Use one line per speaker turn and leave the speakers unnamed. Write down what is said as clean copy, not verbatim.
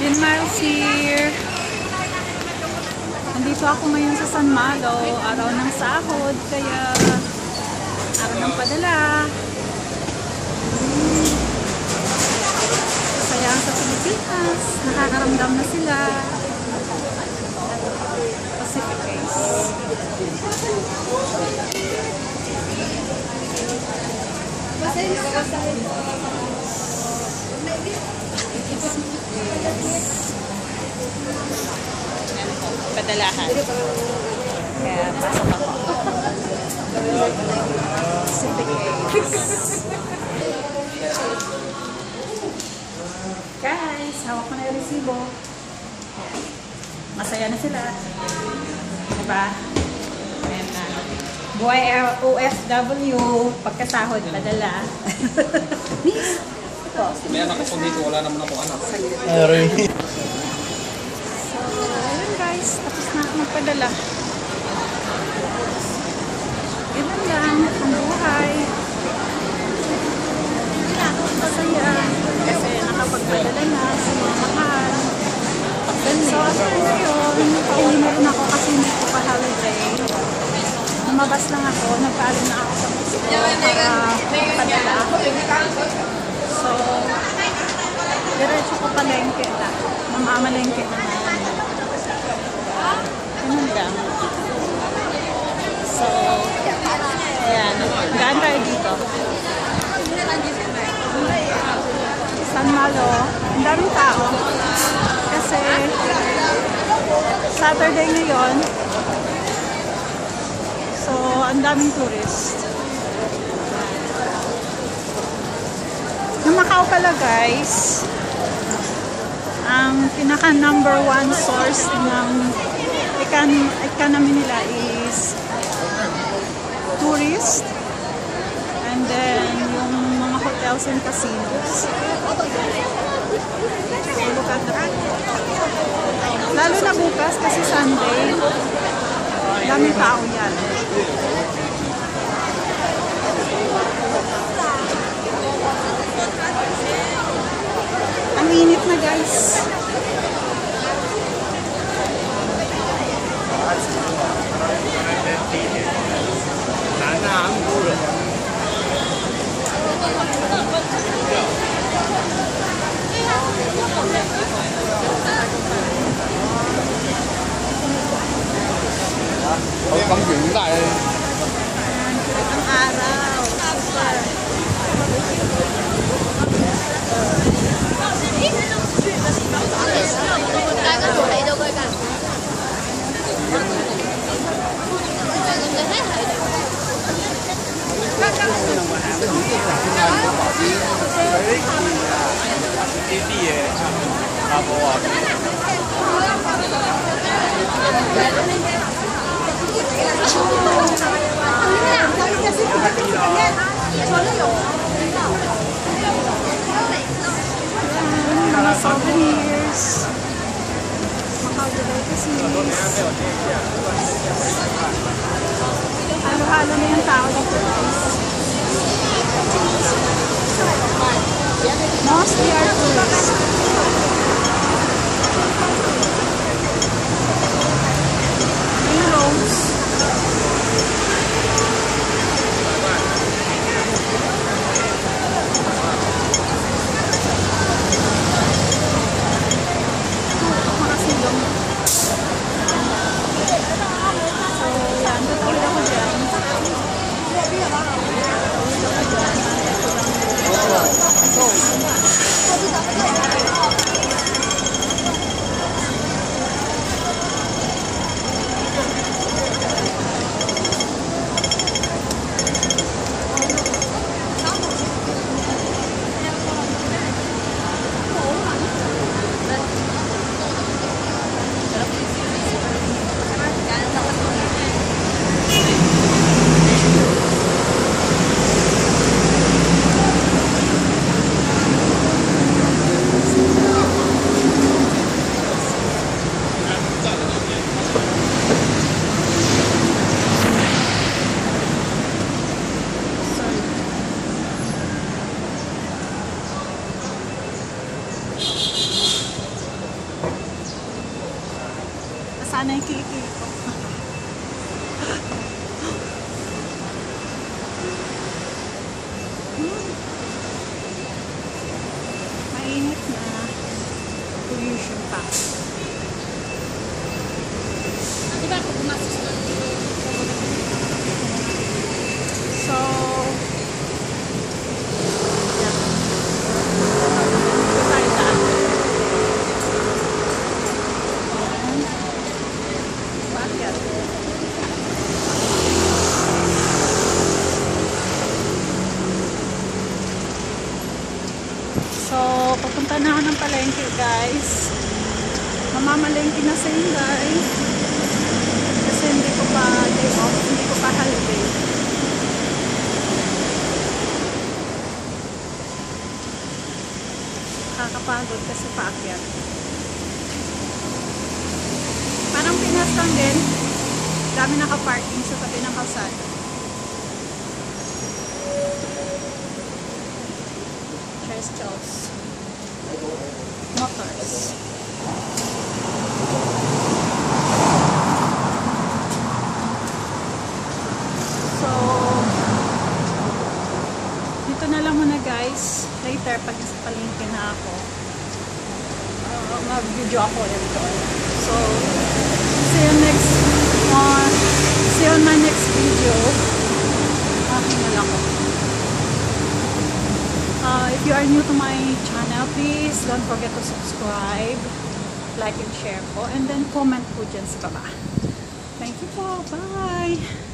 10 miles here. Nandito ako ngayon sa San Malo. Araw ng sahod. Kaya araw ng padala. Kaya sa Pilipinas, nakakaramdam na sila. Pacific Race.
Padalahan. Kaya pasok ako.
Pacific Race. Guys, hawak ko na yung resibo. Masaya na sila. Diba? Ayan na. Buhay OFW, pagkasahod, padala. Miss! Ito.
May anak ako dito, wala naman ako anak.
So, ayun guys, tapos na ako magpadala. Ganun lang, ang buhay. Masaya. Kasi nakapagpadala na sa mga mahal. So, after na yun, pauwi na rin ako kasi hindi ko pa holiday. Lumabas lang ako, nagpaalam na ako sa Mexico para padala. So, diretso ko palengke na. Mamamalengke na namin. Ganun lang. So, ayan. Gaan tayo dito. San Malo. Ang daming tao. Kasi, Saturday ngayon. So, ang daming tourist. Yung Macau pala guys, ang pinaka number 1 source ng economy nila is tourist and then yung mga hotels and casinos. So look at the people. Lalo na bukas kasi Sunday, daming tao yan. Ang init na guys. Ang araw. Super. Mga souvenirs. Macau delicacies. Halo-halo na yung tao dito guys. Mostly are tourists. Green roads. sana yung kilikili ko. Mainit na. Pollution pa.
Di ba ako gumastos doon?
So, yeah. Ito tayo daan. Ayan. Bakit? So, papunta na ako ng palengke, guys. Mamamalengke na sa Inday. Kasi hindi ko pa day off, hindi ko pa holiday. Nakakapagod kasi paakyat. Parang Pinas lang din. Dami naka-parking sa tabi ng kalsada. Charles Motors. So, dito na lang muna guys. Later, pag nasa palengke na ako, mag-video ako ulit doon. So, see you on my next video. Okay na lang ako. If you are new to my channel, please don't forget to subscribe, like and share po, and then comment po dyan sa baba. Thank you po. Bye!